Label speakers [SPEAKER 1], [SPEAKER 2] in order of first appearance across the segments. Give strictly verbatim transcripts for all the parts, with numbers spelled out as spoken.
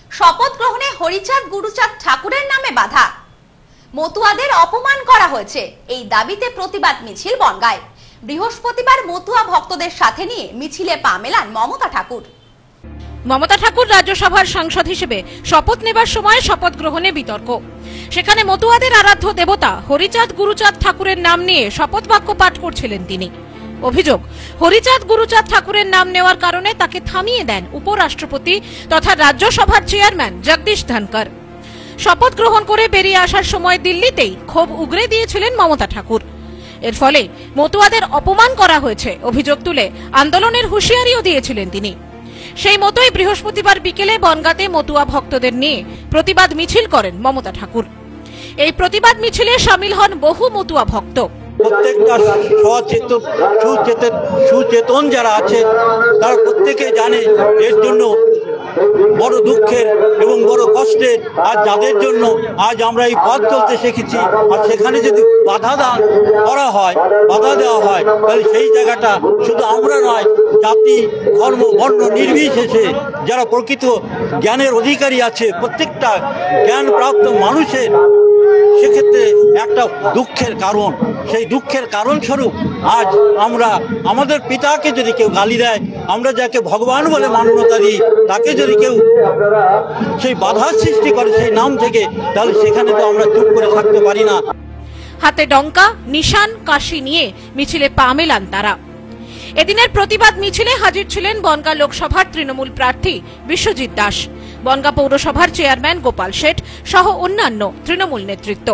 [SPEAKER 1] শপথ গ্রহণে হরিচাঁদ গুরুচাঁদ ঠাকুরের নামে বাধা, মতুয়াদের অপমান করা হয়েছে, এই দাবিতে প্রতিবাদ মিছিল বনগাঁয়। বৃহস্পতিবার মতুয়া ভক্তদের সাথে নিয়ে মিছিলে পা মেলান মমতা ঠাকুর।
[SPEAKER 2] মমতা ঠাকুর রাজ্যসভার সাংসদ হিসেবে শপথ নেবার সময় শপথ গ্রহণে বিতর্ক। সেখানে মতুয়াদের আরাধ্য দেবতা হরিচাঁদ গুরুচাঁদ ঠাকুরের নাম নিয়ে শপথ বাক্য পাঠ করছিলেন তিনি। অভিযোগ, হরিচাঁদ গুরুচাঁদ ঠাকুরের নাম নেওয়ার কারণে তাকে থামিয়ে দেন উপরাষ্ট্রপতি তথা রাজ্যসভার চেয়ারম্যান জগদীশ ধনকর। শপথ গ্রহণ করে বেরিয়ে আসার সময় দিল্লিতেই ক্ষোভ উগরে দিয়েছিলেন মমতা ঠাকুর। এর ফলে মতুয়াদের অপমান করা হয়েছে অভিযোগ তুলে আন্দোলনের হুঁশিয়ারিও দিয়েছিলেন তিনি। সেই মতোই বৃহস্পতিবার বিকেলে বনগাঁতে মতুয়া ভক্তদের নিয়ে প্রতিবাদ মিছিল করেন মমতা ঠাকুর। এই প্রতিবাদ মিছিলে শামিল হন বহু মতুয়া ভক্ত।
[SPEAKER 3] প্রত্যেকটা সচেতন সুচেতন সুচেতন যারা আছে তারা প্রত্যেকে জানে এর জন্য বড় দুঃখের এবং বড় কষ্টের। আর যাদের জন্য আজ আমরা এই পথ চলতে শিখেছি, আর সেখানে যদি বাধা দান করা হয়, বাধা দেওয়া হয়, তাহলে সেই জায়গাটা শুধু আমরা নয়, জাতি ধর্ম বর্ণ নির্বিশেষে যারা প্রকৃত জ্ঞানের অধিকারী আছে, প্রত্যেকটা জ্ঞানপ্রাপ্ত মানুষের সেক্ষেত্রে একটা দুঃখের কারণ। সেই দুঃখের কারণ স্বরূপ আজ আমরা আমাদের পিতাকে যদি কেউ গালি দেয়, আমরা যাকে ভগবান বলে মান্যতা দিই, তাকে যদি কেউ সেই বাধার সৃষ্টি করে সেই নাম থেকে, তাহলে সেখানে তো আমরা চুপ করে থাকতে পারি না।
[SPEAKER 2] হাতে ডঙ্কা, নিশান, কাশি নিয়ে মিছিলে পা মেলান তারা। এদিনের প্রতিবাদ মিছিলে হাজির ছিলেন বনগাঁ লোকসভার তৃণমূল প্রার্থী বিশ্বজিৎ দাস, বনগাঁ পৌরসভার চেয়ারম্যান গোপাল শেঠ সহ অন্যান্য তৃণমূল নেতৃত্ব।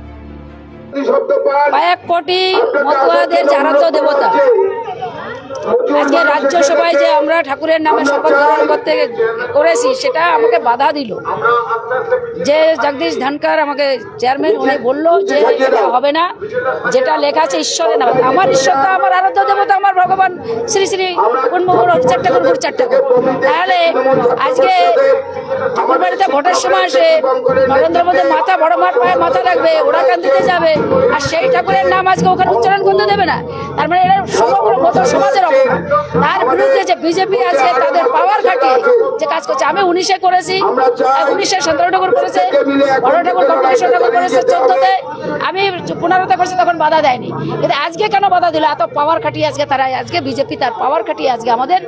[SPEAKER 4] কয়েক কোটি মতুয়াদের আরাধ্য দেবতা আজকে রাজ্যসভায় যে আমরা ঠাকুরের নামে শপথ গ্রহণ করতে করেছি, সেটা আমাকে বাধা দিল। যে জগদীশ ধনকর আমাকে চেয়ারম্যান উনি বললো যে এটা হবে না, যেটা লেখা আছে ঈশ্বরের নামে। আমার ঈশ্বর তো আমার আরাধ্য দেবতা, আমার ভগবান শ্রী শ্রী গুণমোহন হরিচাঁদ ঠাকুর গুরুচাঁদ ঠাকুর। তাহলে আজকে ঠাকুর বাড়িতে ভোটের সময় আসে নরেন্দ্র মোদীর মাথা বড় মাঠ পায়ে মাথা রাখবে, ওরা কান্দিতে যাবে, আর সেই ঠাকুরের নাম আজকে ওখানে উচ্চারণ করতে দেবে না। তার মানে এরা সমগ্র মতো সমাজের অপমান। তার বিরুদ্ধে যে বিজেপি আজকে তাদের পাওয়ার খাটিয়ে যে কাজ করছে, আমি উনিশে করেছি, উনিশে সতেরো ঠাকুর করেছে, বড় ঠাকুর কমলেশ্বর ঠাকুর করেছে চোদ্দতে, আমি পনেরোতে করছি, তখন বাধা দেয়নি। কিন্তু আজকে কেন বাধা দিল? এত পাওয়ার খাটিয়ে আজকে তারা আজকে বিজেপি তার পাওয়ার খাটিয়ে আজকে আমাদের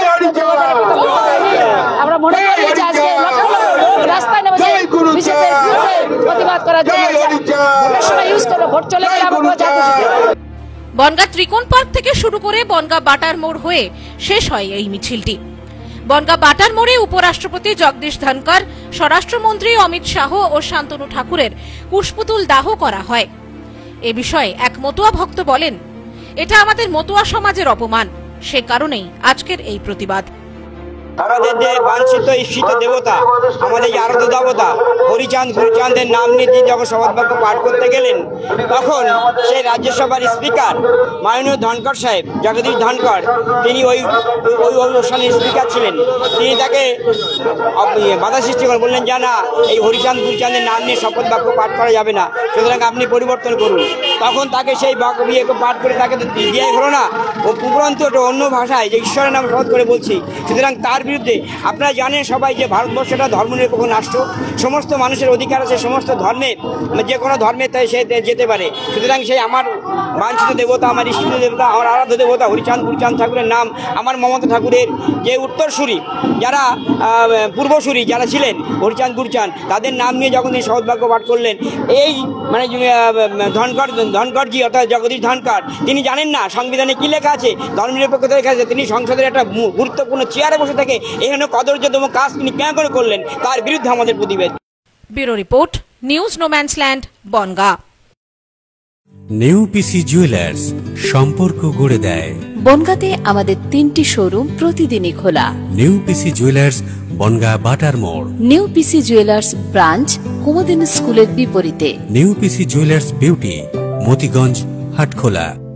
[SPEAKER 4] আমরা মনে করি যে আজকে রাস্তায় নেমেছে বিজেপির বিরুদ্ধে প্রতিবাদ করার জন্য। ভোটের সময় ইউজ করবো, ভোট চলে গেলে আমরা যা খুশি।
[SPEAKER 2] বনগাঁ ত্রিকোণ পার্ক থেকে শুরু করে বনগাঁ বাটার মোড় হয়ে শেষ হয় এই মিছিলটি। বনগাঁ বাটার মোড়ে উপরাষ্ট্রপতি জগদীশ ধনকর, স্বরাষ্ট্রমন্ত্রী অমিত শাহ ও শান্তনু ঠাকুরের কুশপুতুল দাহ করা হয়। এ বিষয়ে এক মতুয়া ভক্ত বলেন, এটা আমাদের মতুয়া সমাজের অপমান, সে কারণেই আজকের এই প্রতিবাদ।
[SPEAKER 5] আমাদের যে বাঞ্ছিত ঈপ্সিত দেবতা, আমাদের যে আরাধ্য দেবতা হরিচাঁদ গুরুচাঁদের নাম নিয়ে তিনি যখন শপথ বাক্য পাঠ করতে গেলেন, তখন সেই রাজ্যসভার স্পিকার মাননীয় ধনকর সাহেব জগদীশ ধনকর, তিনি ওই ওই অনুষ্ঠানের স্পিকার ছিলেন, তিনি তাকে বাধা সৃষ্টি করে বললেন যে না, এই হরিচাঁদ গুরুচাঁদের নাম নিয়ে শপথ বাক্য পাঠ করা যাবে না, সুতরাং আপনি পরিবর্তন করুন। তখন তাকে সেই ইয়ে পাঠ করে তাকে দেওয়াই হলো না, ও উপরন্তু একটা অন্য ভাষায় যে ঈশ্বরের নাম শপথ করে বলছি। সুতরাং তার বিরুদ্ধে আপনারা জানেন সবাই যে ভারতবর্ষটা ধর্মনিরপেক্ষ রাষ্ট্র, সমস্ত মানুষের অধিকার আছে, সমস্ত ধর্মের যে কোনো ধর্মে তাই সে যেতে পারে। সুতরাং সেই আমার বাঞ্ছিত দেবতা, আমার ইষ্ট দেবতা, আমার আরাধ্য দেবতা হরিচাঁদ গুরুচাঁদ ঠাকুরের নাম, আমার মমতা ঠাকুরের যে উত্তরসূরি যারা পূর্বসূরি যারা ছিলেন হরিচাঁদ গুরুচাঁদ, তাদের নাম নিয়ে যখন তিনি শপথ বাক্য পাঠ করলেন, এই মানে ধনকর ধনকরজি অর্থাৎ জগদীশ ধনকর, তিনি জানেন না সংবিধানে কি লেখা আছে, ধর্মনিরপেক্ষতা লেখা আছে। তিনি সংসদের একটা গুরুত্বপূর্ণ চেয়ারে বসে থেকে এখানে কদর্যতম কাজ তিনি কেন করে করলেন, তার বিরুদ্ধে আমাদের প্রতিবাদ।
[SPEAKER 2] Bureau report, news no man's land, Bangaon.
[SPEAKER 6] New PC jewellers, সম্পর্ক গড়ে দেয়।
[SPEAKER 7] বনগাঁতে আমাদের তিনটি শোরুম প্রতিদিনই খোলা।
[SPEAKER 6] New PC jewellers, Bangaon Batar মোড়।
[SPEAKER 7] New PC jewellers branch Kumudini স্কুলের বিপরীতে।
[SPEAKER 6] New PC jewellers beauty, Motiganj, Hatkhola.